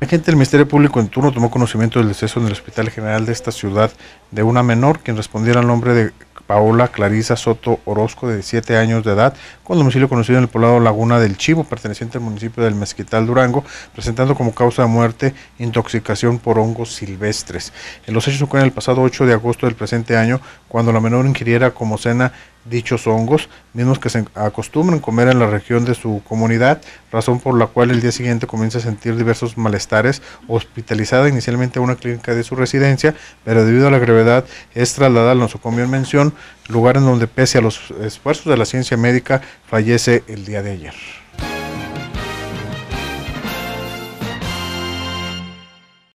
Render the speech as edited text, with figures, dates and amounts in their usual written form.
Agente del Ministerio Público en turno tomó conocimiento del deceso en el Hospital General de esta ciudad de una menor, quien respondiera al nombre de Paola Clarisa Soto Orozco, de 7 años de edad, con domicilio conocido en el poblado Laguna del Chivo, perteneciente al municipio del Mezquital, Durango, presentando como causa de muerte intoxicación por hongos silvestres. En los hechos ocurren el pasado 8 de agosto del presente año, cuando la menor ingiriera como cena dichos hongos, mismos que se acostumbran comer en la región de su comunidad, razón por la cual el día siguiente comienza a sentir diversos malestares, hospitalizada inicialmente a una clínica de su residencia, pero debido a la gravedad es trasladada al nosocomio en mención, lugar en donde pese a los esfuerzos de la ciencia médica fallece el día de ayer.